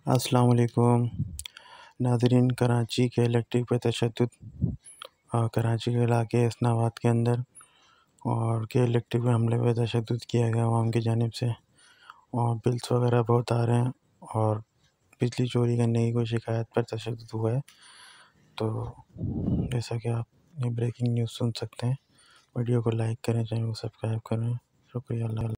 अस्सलाम वालेकुम नाज़रीन। कराची के इलेक्ट्रिक पे तशद्दुद कराची के इलाके इस्लामाबाद के अंदर और के इलेक्ट्रिक पे हमले पे तशद्दुद किया गया अवाम की जानिब से और बिल्स वगैरह बहुत आ रहे हैं और बिजली चोरी करने की कोई शिकायत पर तशद्दुद हुआ है। तो जैसा कि आप ये ब्रेकिंग न्यूज़ सुन सकते हैं। वीडियो को लाइक करें, चैनल को सब्सक्राइब करें। शुक्रिया। अल्लाह।